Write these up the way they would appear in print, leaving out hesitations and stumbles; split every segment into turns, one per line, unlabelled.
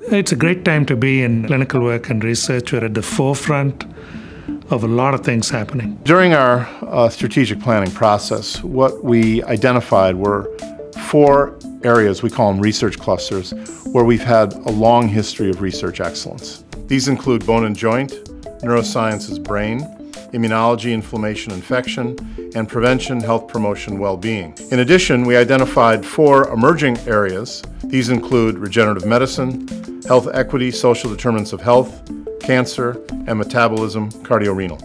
It's a great time to be in clinical work and research. We're at the forefront of a lot of things happening.
During our strategic planning process, what we identified were 4 areas, we call them research clusters, where we've had a long history of research excellence. These include bone and joint, neurosciences, brain, immunology, inflammation, infection, and prevention, health promotion, well-being. In addition, we identified 4 emerging areas. These include regenerative medicine, health equity, social determinants of health, cancer, and metabolism, cardiorenal.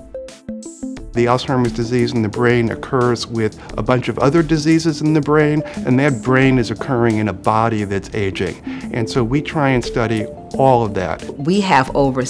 The Alzheimer's disease in the brain occurs with a bunch of other diseases in the brain, and that brain is occurring in a body that's aging. And so we try and study all of that.
We have over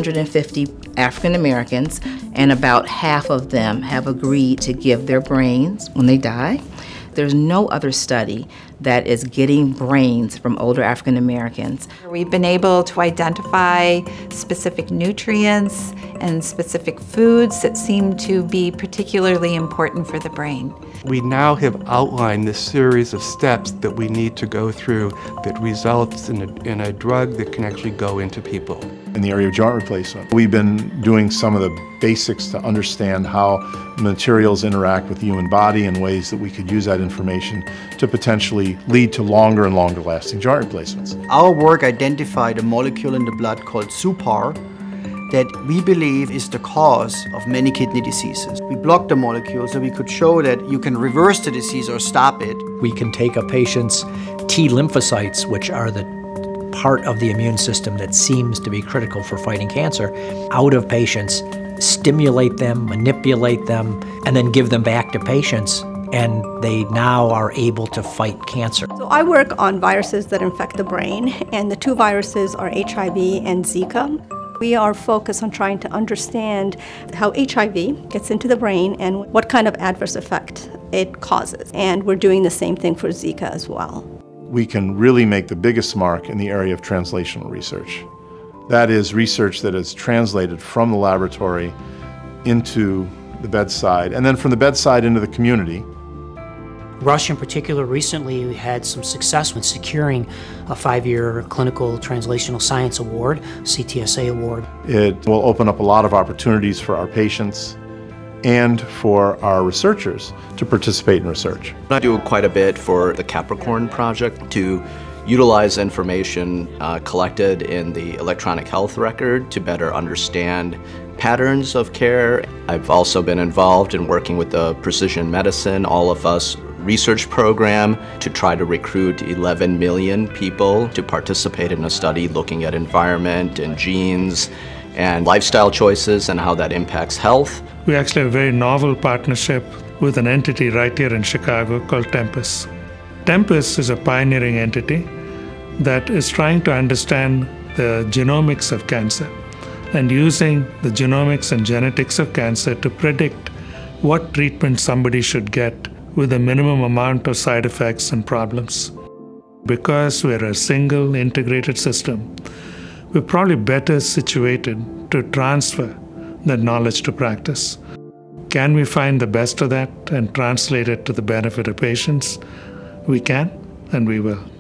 750 African Americans, and about half of them have agreed to give their brains when they die. There's no other study that is getting brains from older African Americans.
We've been able to identify specific nutrients and specific foods that seem to be particularly important for the brain.
We now have outlined this series of steps that we need to go through that results in a drug that can actually go into people.
In the area of joint replacement, we've been doing some of the basics to understand how materials interact with the human body and ways that we could use that information to potentially lead to longer and longer lasting joint replacements.
Our work identified a molecule in the blood called suPAR that we believe is the cause of many kidney diseases. We blocked the molecule so we could show that you can reverse the disease or stop it.
We can take a patient's T lymphocytes, which are the part of the immune system that seems to be critical for fighting cancer, out of patients, stimulate them, manipulate them, and then give them back to patients, and they now are able to fight cancer.
So I work on viruses that infect the brain, and the 2 viruses are HIV and Zika. We are focused on trying to understand how HIV gets into the brain and what kind of adverse effect it causes. And we're doing the same thing for Zika as well.
We can really make the biggest mark in the area of translational research. That is research that is translated from the laboratory into the bedside, and then from the bedside into the community.
Rush in particular recently had some success with securing a 5-year Clinical Translational Science Award, CTSA award.
It will open up a lot of opportunities for our patients and for our researchers to participate in research.
I do quite a bit for the Capricorn project to utilize information collected in the electronic health record to better understand patterns of care. I've also been involved in working with the Precision Medicine, All of Us research program to try to recruit 11 million people to participate in a study looking at environment and genes and lifestyle choices and how that impacts health.
We actually have a very novel partnership with an entity right here in Chicago called Tempus. Tempus is a pioneering entity that is trying to understand the genomics of cancer and using the genomics and genetics of cancer to predict what treatment somebody should get with a minimum amount of side effects and problems. Because we're a single integrated system, we're probably better situated to transfer that knowledge to practice. Can we find the best of that and translate it to the benefit of patients? We can, and we will.